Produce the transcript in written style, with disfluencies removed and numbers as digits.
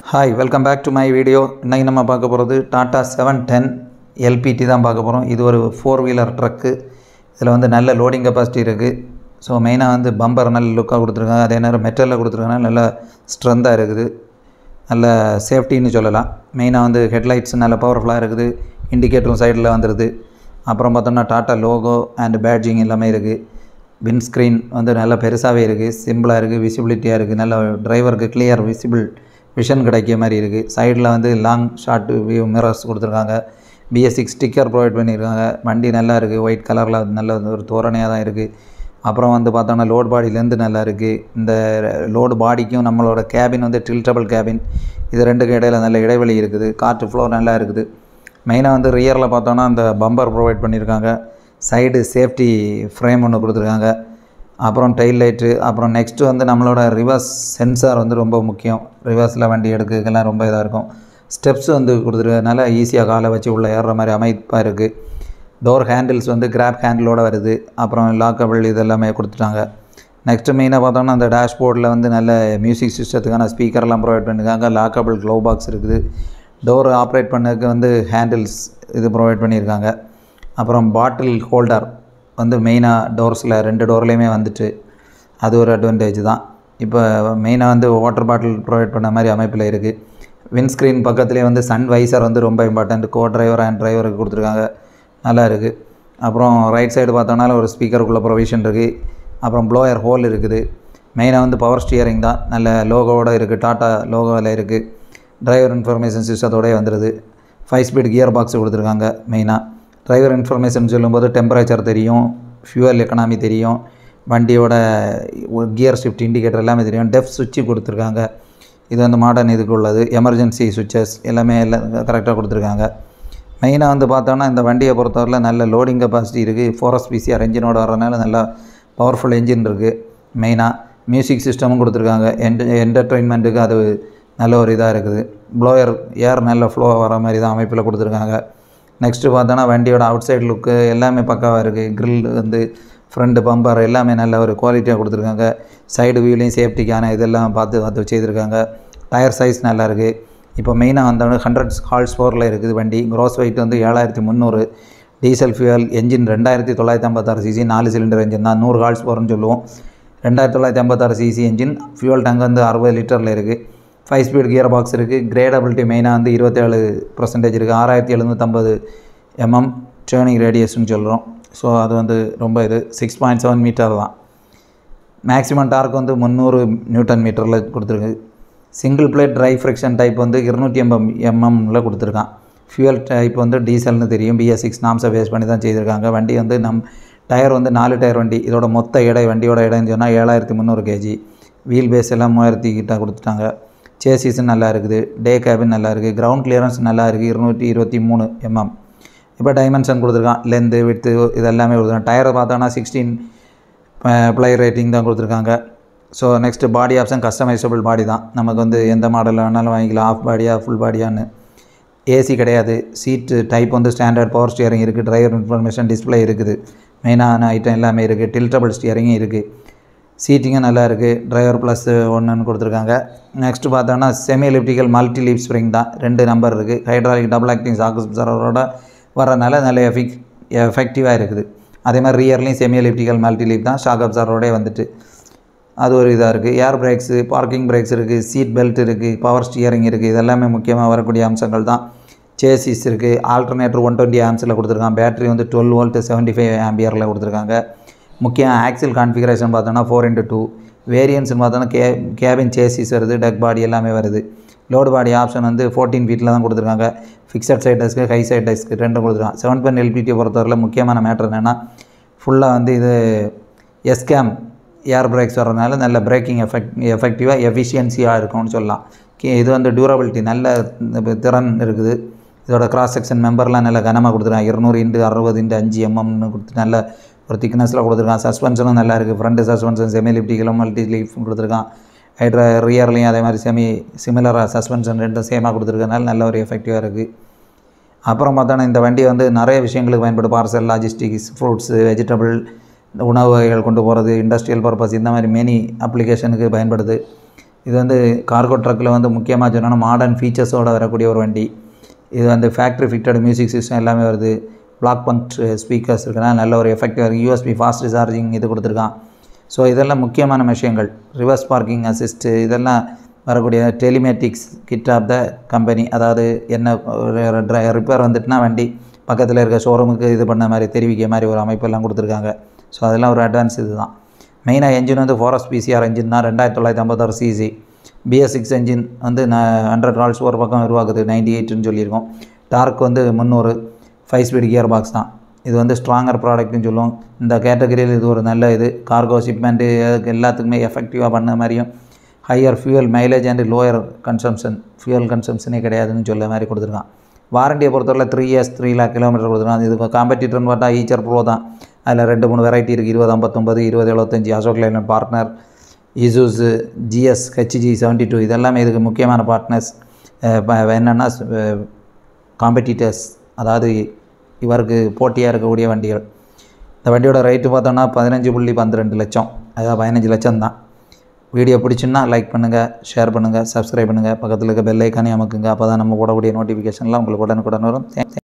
Hi, welcome back to my video. இன்னைக்கு நம்ம பார்க்க போகிறது டாடா 710 LPT தான் பார்க்க போகிறோம். இது ஒரு 4-wheeler ட்ரக்கு. இதில் வந்து நல்ல லோடிங் கெப்பாசிட்டி இருக்குது. ஸோ மெயினாக வந்து பம்பர் நல்ல லுக்காக கொடுத்துருக்காங்க. அதே நேரம் மெட்டலில் கொடுத்துருக்காங்க, நல்ல ஸ்ட்ரென்த்தாக இருக்குது, நல்ல சேஃப்டின்னு சொல்லலாம். மெயினாக வந்து ஹெட்லைட்ஸ் நல்ல பவர்ஃபுல்லாக இருக்குது, இண்டிகேட்டரும் சைடில் வந்துடுது. அப்புறம் பார்த்தோம்னா டாட்டா லோகோ அண்ட் பேட்ஜிங் எல்லாமே இருக்குது. விண்ட்ஸ்க்ரீன் வந்து நல்லா பெருசாகவே இருக்குது, சிம்பிளாக இருக்குது, விசிபிலிட்டியாக இருக்குது, நல்ல டிரைவருக்கு கிளியர் விஷன் கிடைக்கிற மாதிரி இருக்குது. சைடில் வந்து லாங் ஷார்ட் வியூ மிரர்ஸ் கொடுத்துருக்காங்க. BS6 ஸ்டிக்கர் ப்ரொவைட் பண்ணியிருக்காங்க. வண்டி நல்லா இருக்குது, ஒயிட் கலரில் நல்ல ஒரு தோரணையாக தான் இருக்குது. அப்புறம் வந்து பார்த்தோன்னா லோட் பாடியிலேருந்து நல்லா இருக்குது. இந்த லோடு பாடிக்கும் நம்மளோட கேபின் வந்து டில்டபிள் கேபின், இது ரெண்டுக்கு இடையில் நல்ல இடைவெளி இருக்குது. காற்று ஃப்ளோ நல்லா இருக்குது. மெயினாக வந்து ரியரில் பார்த்தோன்னா அந்த பம்பர் ப்ரொவைட் பண்ணியிருக்காங்க. சைடு சேஃப்டி ஃப்ரேம் ஒன்று கொடுத்துருக்காங்க. அப்புறம் டெயில் லைட்டு. அப்புறம் நெக்ஸ்ட்டு வந்து நம்மளோட ரிவர்ஸ் சென்சார் வந்து ரொம்ப முக்கியம். ரிவர்ஸில் வண்டி எடுக்கிறதுக்கெல்லாம் ரொம்ப இதாக இருக்கும். ஸ்டெப்ஸ் வந்து கொடுத்துருக்கனால ஈஸியாக காலை வச்சு உள்ளே ஏறுற மாதிரி அமைப்பாக இருக்குது. டோர் ஹேண்டில்ஸ் வந்து கிராப் ஹேண்டிலோடு வருது. அப்புறம் லாக்கபிள் இதெல்லாமே கொடுத்துட்டாங்க. நெக்ஸ்ட்டு மெயினாக பார்த்தோம்னா அந்த டேஷ்போர்டில் வந்து நல்ல மியூசிக் சிஸ்டத்துக்கான ஸ்பீக்கர்லாம் ப்ரொவைட் பண்ணியிருக்காங்க. லாக்கபிள் க்ளோவ் பாக்ஸ் இருக்குது. டோர் ஆப்ரேட் பண்ணதுக்கு வந்து ஹேண்டில்ஸ் இது ப்ரொவைட் பண்ணியிருக்காங்க. அப்புறம் பாட்டில் ஹோல்டர் வந்து மெயினாக டோர்ஸில் 2 டோர்லேயுமே வந்துட்டு அது ஒரு அட்வான்டேஜ் தான். இப்போ மெயினாக வந்து வாட்டர் பாட்டில் ப்ரொவைட் பண்ண மாதிரி அமைப்பில் இருக்குது. விண்ட்ஸ்க்ரீன் பக்கத்துலேயே வந்து சன் வைசர் வந்து ரொம்ப இம்பார்ட்டண்ட். கோ டிரைவர் அண்ட் டிரைவருக்கு கொடுத்துருக்காங்க, நல்லா இருக்குது. அப்புறம் ரைட் சைடு பார்த்தோம்னால ஒரு ஸ்பீக்கருக்குள்ள ப்ரொவிஷன் இருக்குது. அப்புறம் ப்ளோயர் ஹோல் இருக்குது. மெயினாக வந்து பவர் ஸ்டியரிங் தான், நல்ல லோகோவோடு இருக்குது, டாட்டா லோகோவில் இருக்குது. டிரைவர் இன்ஃபர்மேஷன் சிஸ்டத்தோடய வந்துடுது. 5 ஸ்பீட் கியர் பாக்ஸ் கொடுத்துருக்காங்க. மெயினாக டிரைவர் இன்ஃபர்மேஷன் சொல்லும்போது டெம்பரேச்சர் தெரியும், ஃபியூவல் எக்கனாமி தெரியும், வண்டியோட கியர் ஷிஃப்ட் இண்டிகேட்டர் எல்லாமே தெரியும். டெஃப் சுவிட்சு கொடுத்துருக்காங்க. இது வந்து மாடர்ன் இதுக்கு உள்ளது. எமர்ஜென்சி சுவிட்சஸ் எல்லாமே எல்லாம் கரெக்டாக கொடுத்துருக்காங்க. மெயினாக வந்து பார்த்தோன்னா இந்த வண்டியை பொறுத்தவரையில் நல்ல லோடிங் கெப்பாசிட்டி இருக்குது. 4S PCR என்ஜினோடு வரனால நல்லா பவர்ஃபுல் என்ஜின் இருக்குது. மெயினாக மியூசிக் சிஸ்டமும் கொடுத்துருக்காங்க. என்டர்டெயின்மெண்ட்டுக்கு அது நல்ல ஒரு இதாக இருக்குது. ப்ளோயர் ஏர் நல்ல ஃப்ளோ வர மாதிரி தான் அமைப்பில் கொடுத்துருக்காங்க. நெக்ஸ்ட்டு பார்த்தோன்னா வண்டியோட அவுட் சைடு லுக்கு எல்லாமே பக்காவாக இருக்குது. க்ரில் வந்து ஃப்ரண்ட் பம்பர் எல்லாமே நல்ல ஒரு குவாலிட்டியாக கொடுத்துருக்காங்க. சைடு வியூலையும் சேஃப்டிக்கான இதெல்லாம் பார்த்து செய்திருக்காங்க. டயர் சைஸ் நல்லா இருக்குது. இப்போ மெயினாக வந்தோடனே 100 ஹார்ஸ் பவரில் இருக்குது வண்டி. க்ராஸ் வெயிட் வந்து 7300. Diesel fuel engine 2956 cc 4 cylinder engine தான். 100 ஹார்ஸ் பவர்னு சொல்லுவோம். 2956 cc என்ஜின். ஃபியூயல் டேங்க் வந்து 60 லிட்டரில் இருக்குது. 5 ஸ்பீட் கியர் பாக்ஸ் இருக்குது. கிரேடபிலிட்டி மெயினாக வந்து 27% இருக்குது. 6750 mm டேர்னிங் ரேடியஸ்ன்னு சொல்கிறோம். ஸோ அது வந்து ரொம்ப இது 6.7 மீட்டர் தான். மேக்ஸிமம் டார்க் வந்து 300 நியூட்டன் மீட்டரில் கொடுத்துருக்கு. Single plate dry friction type வந்து 280 mmல கொடுத்துருக்கான். ஃபியூயல் டைப் வந்து டீசல்னு தெரியும். BS6 நாம்ஸை பேஸ் பண்ணி தான் செய்திருக்காங்க. வண்டி வந்து டயர் வந்து 4 டயர் வண்டி. இதோட மொத்த எடை வண்டியோட எடைன்னு சொன்னால் 7300 kg. வீல் பேஸ் எல்லாம் 3000 கிட்ட கொடுத்துட்டாங்க. சேசிஸும் நல்லா இருக்குது. டே கேபின் நல்லா இருக்குது. கிரவுண்ட் கிளியரன்ஸ் நல்லா இருக்குது. 223 mm. இப்போ டைமென்ஷன் கொடுத்துருக்கான். லென்த்து விட்த்து இதெல்லாமே கொடுத்துருக்காங்க. டயரை பார்த்தோன்னா 16 ப்ளை ரேட்டிங் தான் கொடுத்துருக்காங்க. So next body option customizable body தான். நமக்கு வந்து எந்த மாடலில் வேணாலும் வாங்கிக்கலாம், ஆஃப் பாடியா ஃபுல் பாடியான்னு. ஏசி கிடையாது. சீட்டு டைப் வந்து ஸ்டாண்டர்ட் பவர் ஸ்டியரிங் இருக்குது. டிரைவர் இன்ஃபர்மேஷன் டிஸ்பிளே இருக்குது. மெயினான ஐட்டம் எல்லாமே இருக்குது. டில்டபிள் ஸ்டியரிங்கும் இருக்குது. சீட்டிங்கும் நல்லா இருக்குது. டிரைவர் +1 கொடுத்துருக்காங்க. நெக்ஸ்ட்டு பார்த்தோன்னா semi elliptical multi leaf spring தான். 2 நம்பர் இருக்குது. ஹைட்ராலிக் டபுள் ஆக்டிங் ஷாக் அப்சர்வரோட வரனால நல்ல எஃபெக்டிவாக இருக்குது. அதே மாதிரி ரியர்லேயும் செமி எலிப்டிக்கல் மல்டி லீப் தான். ஷாக் அப்சர்வரோடே வந்துட்டு அது ஒரு இதாக இருக்குது. ஏர் பிரேக்ஸு, பார்க்கிங் பிரேக்ஸ் இருக்குது, சீட் பெல்ட் இருக்குது, பவர் ஸ்டியரிங் இருக்குது. இதெல்லாமே முக்கியமாக வரக்கூடிய அம்சங்கள் தான். சேசிஸ் இருக்குது. ஆல்டர்னேட்டர் 120 ஆம்ஸில் கொடுத்துருக்காங்க. பேட்டரி வந்து 12 வோல்ட் 75 ஆம்பியரில் கொடுத்துருக்காங்க. முக்கிய ஆக்சில் கான்ஃபிகரேஷன் பார்த்தோன்னா 4x2. வேரியன்ஸ்னு பார்த்தோன்னா கேபின் சேசிஸ் வருது, டக் பாடி எல்லாமே வருது. லோடு பாடி ஆப்ஷன் வந்து 14 ஃபீட்டில் தான் கொடுத்துருக்காங்க. Fixed side desk, high side desk 2 கொடுத்துருக்காங்க. 710 LPT பொறுத்தவரையில் முக்கியமான மேட்ரு என்னென்னா ஃபுல்லாக வந்து இது எஸ்கேம் ஏர் பிரேக்ஸ் வர்றதுனால நல்ல பிரேக்கிங் எஃபெக்டிவாக எஃபிஷியன்சியாக இருக்கும்னு சொல்லலாம். இது வந்து டியூரபிலிட்டி நல்ல திறன் இருக்குது. இதோட கிராஸ் செக்ஷன் மெம்பர்லாம் நல்ல கனமாக கொடுத்துருக்காங்க. 200x60x5 mmன்னு கொடுத்து நல்ல ஒரு திக்னஸில் கொடுத்துருக்கான். சஸ்பென்ஷனும் நல்லா இருக்குது. ஃப்ரண்ட் சஸ்பென்ஷன் செமி லிப்டிக்கலும் மல்டி லீஃப் கொடுத்துருக்கான். ரியர்லையும் அதே மாதிரி சிமிலராக சஸ்பென்ஷன் 2 சேமாக கொடுத்துருக்கனால நல்ல ஒரு எஃபெக்டிவாக இருக்குது. அப்புறம் பார்த்தோன்னா இந்த வண்டி வந்து நிறைய விஷயங்களுக்கு பயன்படும். பார்சல், லாஜிஸ்டிக்ஸ், ஃப்ரூட்ஸு, வெஜிடபிள், உணவு வகைகள் கொண்டு போகிறது, இண்டஸ்ட்ரியல் பர்பஸ், இந்த மாதிரி மெனி அப்ளிகேஷனுக்கு பயன்படுது. இது வந்து கார்கோ ட்ரக்கில் வந்து முக்கியமாக சொன்னோன்னா மாடர்ன் ஃபீச்சர்ஸோடு வரக்கூடிய ஒரு வண்டி. இது வந்து ஃபேக்ட்ரி ஃபிட்டட் மியூசிக் சிஸ்டம் எல்லாமே வருது. பிளாக் பங்க் ஸ்பீக்கர்ஸ் இருக்குன்னா நல்ல ஒரு எஃபெக்டிவ் இருக்குது. யூஎஸ்பி ஃபாஸ்ட் சார்ஜிங் இது கொடுத்துருக்கான். ஸோ இதெல்லாம் முக்கியமான விஷயங்கள். ரிவர்ஸ் பார்க்கிங் அசிஸ்ட்டு இதெல்லாம் வரக்கூடிய telematics kit of the company. அதாவது என்ன ரிப்பேர் வந்துட்டுனா வண்டி பக்கத்தில் இருக்க ஷோரூமுக்கு இது பண்ண மாதிரி தெரிவிக்க மாதிரி ஒரு அமைப்பெல்லாம் கொடுத்துருக்காங்க. ஸோ அதெல்லாம் ஒரு அட்வான்ஸ் இது தான். மெயினாக என்ஜின் வந்து 4S PCR என்ஜின் தான். 2956 cc. BS6 என்ஜின் வந்து 100 ஹார்ஸ் ஒரு பக்கம் உருவாக்குது. 98ன்னு சொல்லியிருக்கோம். டார்க் வந்து 300. 5 ஸ்பீடு கியர் பாக்ஸ் தான். இது வந்து ஸ்ட்ராங்கர் ப்ராடக்ட்னு சொல்லுவோம். இந்த கேட்டகரியில் இது ஒரு நல்ல இது. கார்கோ ஷிப்மெண்ட்டு எல்லாத்துக்குமே எஃபெக்டிவாக பண்ண மாதிரியும் higher fuel mileage and lower consumption fuel கன்சம்ஷனே கிடையாதுன்னு சொல்ல மாதிரி கொடுத்துருக்கான். வாரண்டியை பொறுத்தவரை 3 years 3 lakh கிலோமீட்டர் கொடுத்துருக்கான். இது காம்படிட்டர்னு பார்த்தா ஈச்சர் ப்ரோ தான். அதில் 2-3 வெரைட்டி இருக்குது. 2059, 2075, Ashok Leyland partner, Isuzu, GS, HG72 இதெல்லாமே இதுக்கு முக்கியமான பார்ட்னர்ஸ். என்னென்னா காம்படிட்டர்ஸ், அதாவது இவருக்கு போட்டியாக இருக்கக்கூடிய வண்டிகள். இந்த வண்டியோட ரேட்டு பார்த்தோன்னா 15.12 லட்சம். அதாவது 15 லட்சம் தான். வீடியோ பிடிச்சுன்னா லைக் பண்ணுங்கள், ஷேர் பண்ணுங்கள், சப்ஸ்கிரைப் பண்ணுங்கள், பக்கத்தில் இருக்க பெல் ஐக்கானே அமுக்குங்க. அப்போ தான் நம்ம போடக்கூடிய நோட்டிஃபிகேஷன்லாம் உங்களுக்கு உடனுக்குடன் வரும்.